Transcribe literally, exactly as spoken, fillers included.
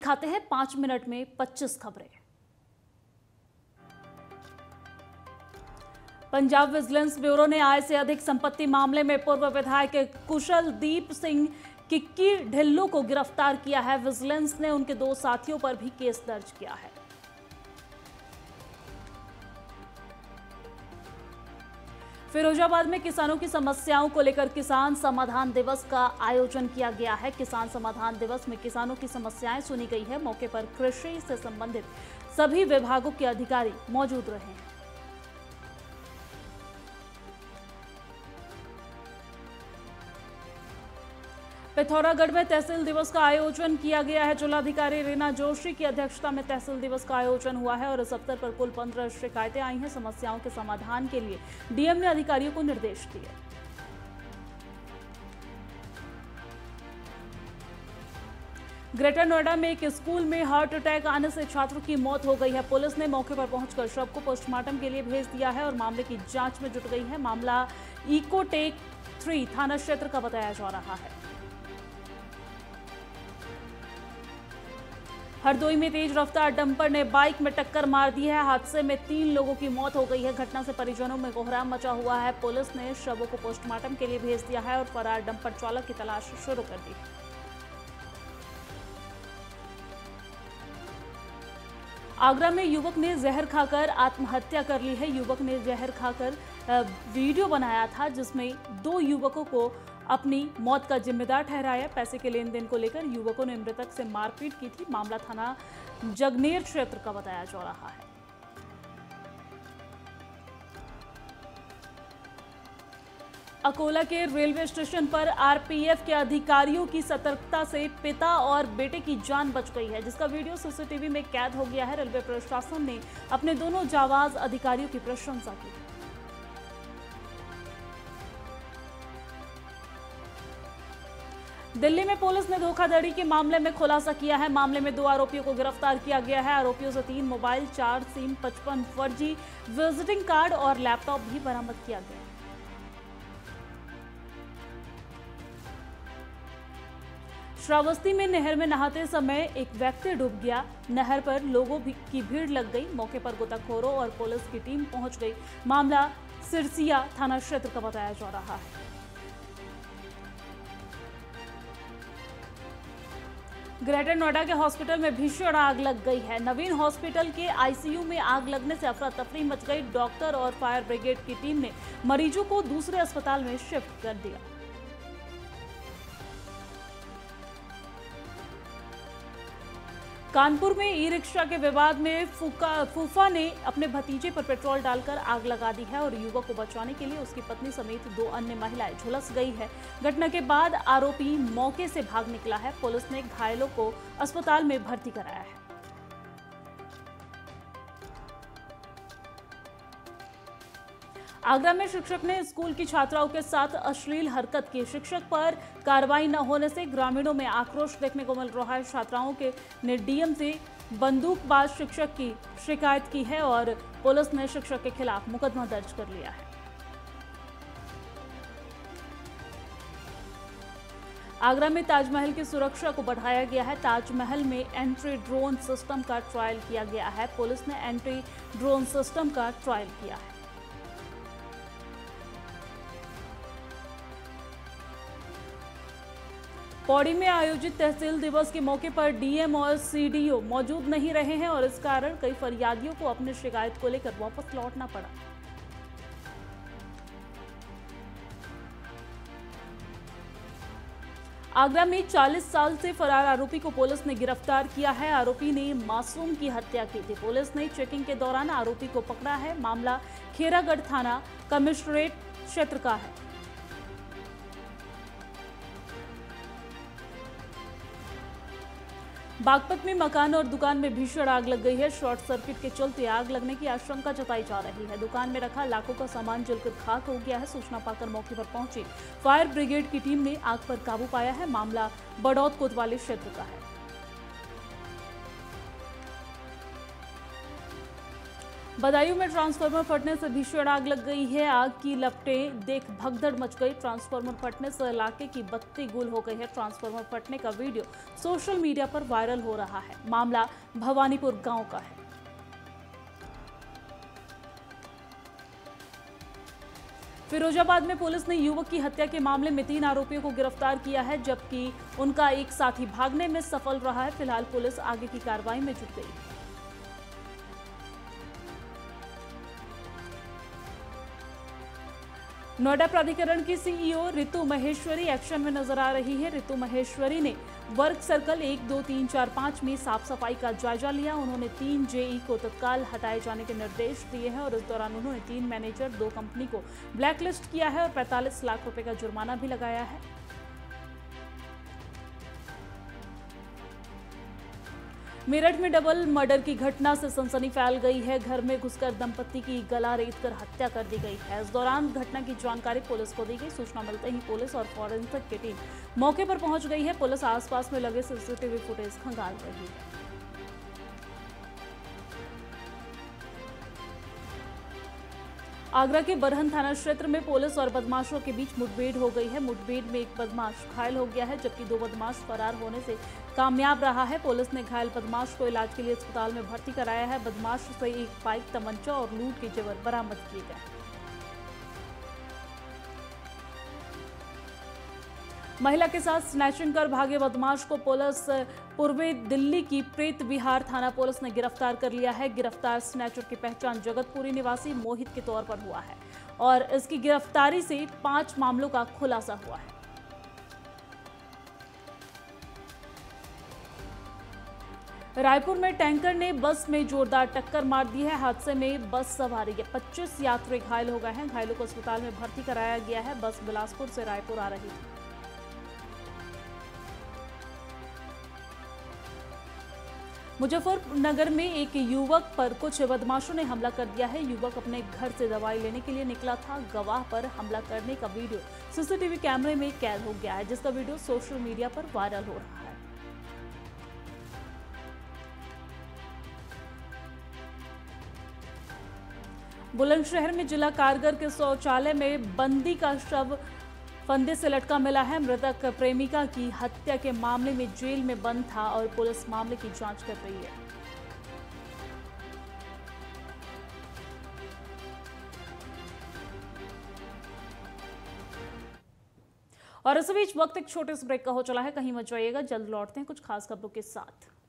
दिखाते हैं पांच मिनट में पच्चीस खबरें। पंजाब विजिलेंस ब्यूरो ने आय से अधिक संपत्ति मामले में पूर्व विधायक कुशलदीप सिंह किक्की ढिल्लों को गिरफ्तार किया है। विजिलेंस ने उनके दो साथियों पर भी केस दर्ज किया है। फिरोजाबाद में किसानों की समस्याओं को लेकर किसान समाधान दिवस का आयोजन किया गया है। किसान समाधान दिवस में किसानों की समस्याएं सुनी गई है। मौके पर कृषि से संबंधित सभी विभागों के अधिकारी मौजूद रहे हैं। पिथौरागढ़ में तहसील दिवस का आयोजन किया गया है। जिलाधिकारी रीना जोशी की अध्यक्षता में तहसील दिवस का आयोजन हुआ है और इस अवसर पर कुल पंद्रह शिकायतें आई हैं। समस्याओं के समाधान के लिए डीएम ने अधिकारियों को निर्देश दिए। ग्रेटर नोएडा में एक स्कूल में हार्ट अटैक आने से छात्रों की मौत हो गई है। पुलिस ने मौके पर पहुंचकर शव को पोस्टमार्टम के लिए भेज दिया है और मामले की जांच में जुट गई है। मामला इकोटेक थ्री थाना क्षेत्र का बताया जा रहा है। हरदोई में तेज रफ्तार डंपर ने बाइक में टक्कर मार दी है। हादसे में तीन लोगों की मौत हो गई है। घटना से परिजनों में कोहराम मचा हुआ है। पुलिस ने शवों को पोस्टमार्टम के लिए भेज दिया है और फरार डंपर चालक की तलाश शुरू कर दी है। आगरा में युवक ने जहर खाकर आत्महत्या कर ली है। युवक ने जहर खाकर वीडियो बनाया था जिसमें दो युवकों को अपनी मौत का जिम्मेदार ठहराया। पैसे के लेन देन को लेकर युवकों ने मृतक से मारपीट की थी। मामला थाना जगनेर क्षेत्र का बताया जा रहा है। अकोला के रेलवे स्टेशन पर आरपीएफ के अधिकारियों की सतर्कता से पिता और बेटे की जान बच गई है, जिसका वीडियो सीसीटीवी में कैद हो गया है। रेलवे प्रशासन ने अपने दोनों जाबाज अधिकारियों की प्रशंसा की। दिल्ली में पुलिस ने धोखाधड़ी के मामले में खुलासा किया है। मामले में दो आरोपियों को गिरफ्तार किया गया है। आरोपियों से तीन मोबाइल, चार सिम, पचपन फर्जी विजिटिंग कार्ड और लैपटॉप भी बरामद किया गया। श्रावस्ती में नहर में नहाते समय एक व्यक्ति डूब गया। नहर पर लोगों की भीड़ लग गई। मौके पर गोताखोरों और पुलिस की टीम पहुंच गई। मामला सिरसिया थाना क्षेत्र का बताया जा रहा है। ग्रेटर नोएडा के हॉस्पिटल में भीषण आग लग गई है। नवीन हॉस्पिटल के आईसीयू में आग लगने से अफरा तफरी मच गई। डॉक्टर और फायर ब्रिगेड की टीम ने मरीजों को दूसरे अस्पताल में शिफ्ट कर दिया। कानपुर में ई रिक्शा के विवाद में फूफा ने अपने भतीजे पर पेट्रोल डालकर आग लगा दी है और युवक को बचाने के लिए उसकी पत्नी समेत दो अन्य महिलाएं झुलस गई है। घटना के बाद आरोपी मौके से भाग निकला है। पुलिस ने घायलों को अस्पताल में भर्ती कराया है। आगरा में शिक्षक ने स्कूल की छात्राओं के साथ अश्लील हरकत की। शिक्षक पर कार्रवाई न होने से ग्रामीणों में आक्रोश देखने को मिल रहा है। छात्राओं के ने डीएम से बंदूकबाज शिक्षक की शिकायत की है और पुलिस ने शिक्षक के खिलाफ मुकदमा दर्ज कर लिया है। आगरा में ताजमहल की सुरक्षा को बढ़ाया गया है। ताजमहल में एंट्री ड्रोन सिस्टम का ट्रायल किया गया है। पुलिस ने एंट्री ड्रोन सिस्टम का ट्रायल किया है। पौड़ी में आयोजित तहसील दिवस के मौके पर डीएम और सीडीओ मौजूद नहीं रहे हैं और इस कारण कई फरियादियों को अपनी शिकायत को लेकर वापस लौटना पड़ा। आगरा में चालीस साल से फरार आरोपी को पुलिस ने गिरफ्तार किया है। आरोपी ने मासूम की हत्या की थी। पुलिस ने चेकिंग के दौरान आरोपी को पकड़ा है। मामला खेरागढ़ थाना कमिश्नरेट क्षेत्र का है। बागपत में मकान और दुकान में भीषण आग लग गई है। शॉर्ट सर्किट के चलते आग लगने की आशंका जताई जा रही है। दुकान में रखा लाखों का सामान जलकर खाक हो गया है। सूचना पाकर मौके पर पहुंची फायर ब्रिगेड की टीम ने आग पर काबू पाया है। मामला बड़ौद कोतवाली क्षेत्र का है। बदायूं में ट्रांसफार्मर फटने से भीषण आग लग गई है। आग की लपटें देख भगदड़ मच गई। ट्रांसफार्मर फटने से इलाके की बत्ती गुल हो गई है। ट्रांसफार्मर फटने का वीडियो सोशल मीडिया पर वायरल हो रहा है। मामला भवानीपुर गांव का है। फिरोजाबाद में पुलिस ने युवक की हत्या के मामले में तीन आरोपियों को गिरफ्तार किया है, जबकि उनका एक साथी भागने में सफल रहा है। फिलहाल पुलिस आगे की कार्रवाई में जुट गई। नोएडा प्राधिकरण की सीईओ रितु महेश्वरी एक्शन में नजर आ रही है। रितु महेश्वरी ने वर्क सर्कल एक दो तीन चार पाँच में साफ सफाई का जायजा लिया। उन्होंने तीन जेई को तत्काल हटाए जाने के निर्देश दिए हैं और इस दौरान उन्होंने तीन मैनेजर, दो कंपनी को ब्लैकलिस्ट किया है और पैंतालीस लाख रुपए का जुर्माना भी लगाया है। मेरठ में डबल मर्डर की घटना से सनसनी फैल गई है। घर में घुसकर दंपति की गला रेतकर हत्या कर दी गई है। इस दौरान घटना की जानकारी पुलिस को दी गई। सूचना मिलते ही पुलिस और फॉरेंसिक की टीम मौके पर पहुंच गई है। पुलिस आसपास में लगे सीसीटीवी फुटेज खंगाल रही है। आगरा के बरहन थाना क्षेत्र में पुलिस और बदमाशों के बीच मुठभेड़ हो गई है। मुठभेड़ में एक बदमाश घायल हो गया है, जबकि दो बदमाश फरार होने से कामयाब रहा है। पुलिस ने घायल बदमाश को इलाज के लिए अस्पताल में भर्ती कराया है। बदमाश से एक बाइक, तमंचा और लूट के जेवर बरामद किए गए। महिला के साथ स्नैचिंग कर भागे बदमाश को पुलिस पूर्वी दिल्ली की प्रेत विहार थाना पुलिस ने गिरफ्तार कर लिया है। गिरफ्तार स्नैचर की पहचान जगतपुरी निवासी मोहित के तौर पर हुआ है और इसकी गिरफ्तारी से पांच मामलों का खुलासा हुआ है। रायपुर में टैंकर ने बस में जोरदार टक्कर मार दी है। हादसे में बस सवारी के पच्चीस यात्री घायल हो गए हैं। घायलों को अस्पताल में भर्ती कराया गया है। बस बिलासपुर से रायपुर आ रही थी। मुजफ्फरनगर में एक युवक पर कुछ बदमाशों ने हमला कर दिया है। युवक अपने घर से दवाई लेने के लिए निकला था। गवाह पर हमला करने का वीडियो सीसीटीवी कैमरे में कैद हो गया है, जिसका वीडियो सोशल मीडिया पर वायरल हो रहा है। बुलंदशहर में जिला कारागार के शौचालय में बंदी का शव फंदे से लटका मिला है। मृतक प्रेमिका की हत्या के मामले में जेल में बंद था और पुलिस मामले की जांच कर रही है। और इस बीच वक्त एक छोटे से ब्रेक का हो चला है। कहीं मत जाइएगा, जल्द लौटते हैं कुछ खास खबरों के साथ।